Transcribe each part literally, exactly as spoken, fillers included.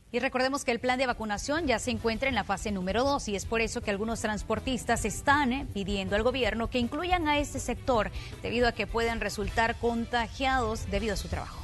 Y recordemos que el plan de vacunación ya se encuentra en la fase número dos y es por eso que algunos transportistas están eh, pidiendo al gobierno que incluyan a este sector debido a que pueden resultar contagiados debido a su trabajo.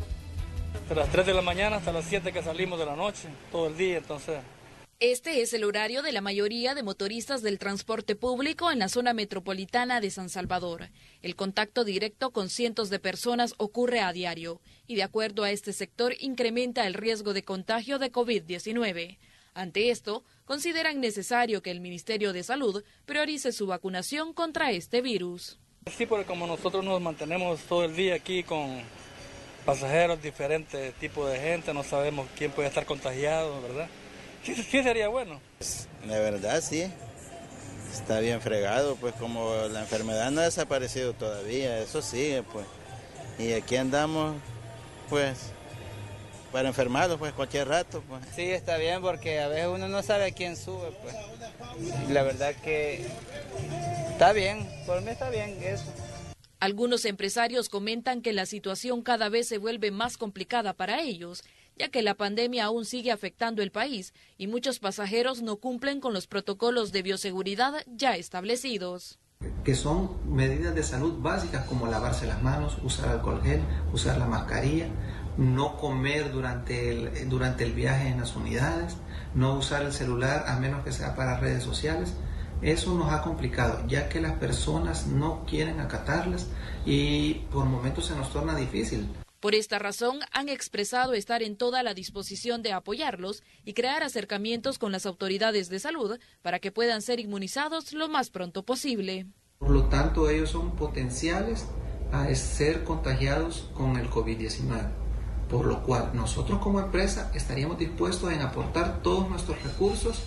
De las tres de la mañana hasta las siete que salimos de la noche, todo el día, entonces... Este es el horario de la mayoría de motoristas del transporte público en la zona metropolitana de San Salvador. El contacto directo con cientos de personas ocurre a diario y de acuerdo a este sector incrementa el riesgo de contagio de COVID diecinueve. Ante esto, consideran necesario que el Ministerio de Salud priorice su vacunación contra este virus. Sí, porque como nosotros nos mantenemos todo el día aquí con pasajeros, diferentes tipos de gente, no sabemos quién puede estar contagiado, ¿verdad? Sí, sí sería bueno. La verdad sí, está bien fregado, pues como la enfermedad no ha desaparecido todavía, eso sigue, pues. Y aquí andamos, pues, para enfermarlos, pues, cualquier rato, pues. Sí, está bien, porque a veces uno no sabe a quién sube, pues. Y la verdad que está bien, por mí está bien eso. Algunos empresarios comentan que la situación cada vez se vuelve más complicada para ellos, ya que la pandemia aún sigue afectando el país y muchos pasajeros no cumplen con los protocolos de bioseguridad ya establecidos. Que son medidas de salud básicas como lavarse las manos, usar alcohol gel, usar la mascarilla, no comer durante el, durante el viaje en las unidades, no usar el celular a menos que sea para redes sociales. Eso nos ha complicado, ya que las personas no quieren acatarlas y por momentos se nos torna difícil. Por esta razón, han expresado estar en toda la disposición de apoyarlos y crear acercamientos con las autoridades de salud para que puedan ser inmunizados lo más pronto posible. Por lo tanto, ellos son potenciales a ser contagiados con el COVID diecinueve, por lo cual nosotros como empresa estaríamos dispuestos en aportar todos nuestros recursos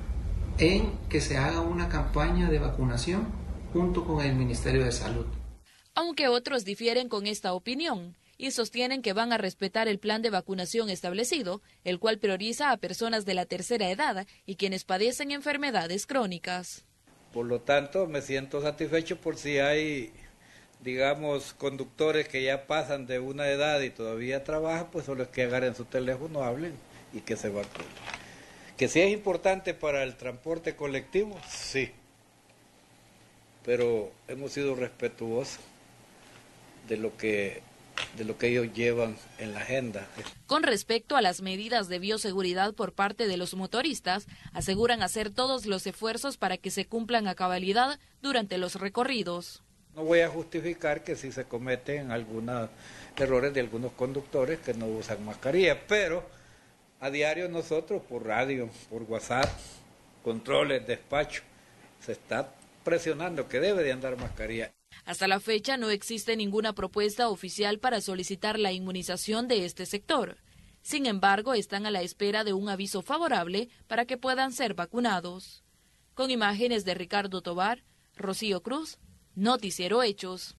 en que se haga una campaña de vacunación junto con el Ministerio de Salud. Aunque otros difieren con esta opinión y sostienen que van a respetar el plan de vacunación establecido, el cual prioriza a personas de la tercera edad y quienes padecen enfermedades crónicas. Por lo tanto, me siento satisfecho por si hay, digamos, conductores que ya pasan de una edad y todavía trabajan, pues solo es que agarren su teléfono, hablen y que se vacunen. Que sí es importante para el transporte colectivo, sí, pero hemos sido respetuosos de lo que de lo que ellos llevan en la agenda. Con respecto a las medidas de bioseguridad por parte de los motoristas, aseguran hacer todos los esfuerzos para que se cumplan a cabalidad durante los recorridos. No voy a justificar que sí se cometen algunos errores de algunos conductores que no usan mascarilla, pero a diario nosotros por radio, por WhatsApp, controles, despacho, se está presionando que debe de andar mascarilla. Hasta la fecha no existe ninguna propuesta oficial para solicitar la inmunización de este sector. Sin embargo, están a la espera de un aviso favorable para que puedan ser vacunados. Con imágenes de Ricardo Tobar, Rocío Cruz, Noticiero Hechos.